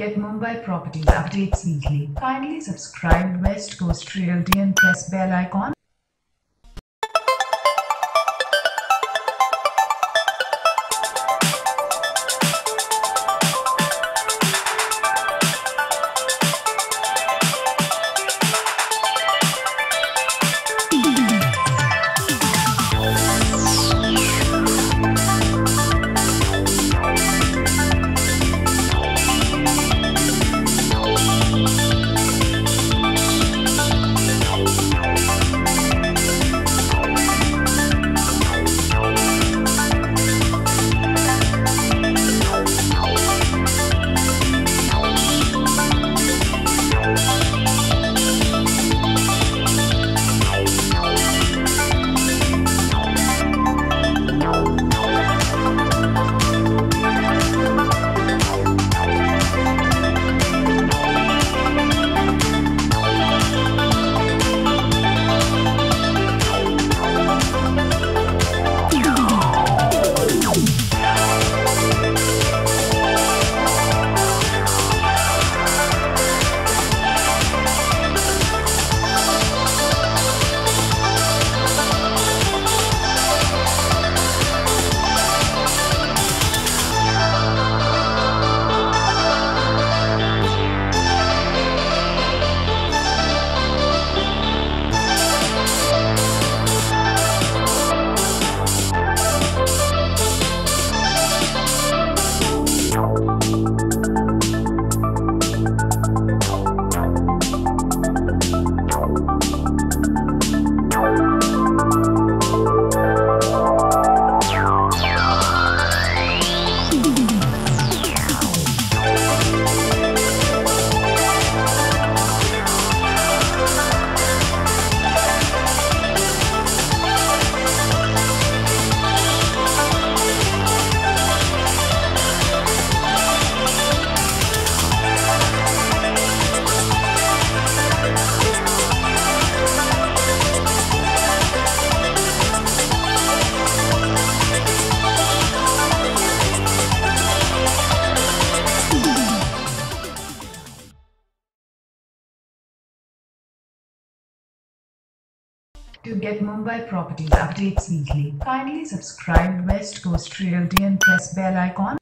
get Mumbai properties updates weekly, kindly subscribe West Coast Realty and press bell icon. To get Mumbai properties updates weekly, kindly subscribe West Coast Realty and press bell icon.